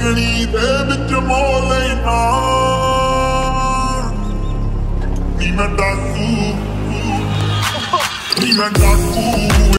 ਮੰਗਣੀ ਦੇ ਵਿੱਚ ਮੋਹ ਲੈਣਾ ਨੀ ਮੈਂ ਡਾਕੂ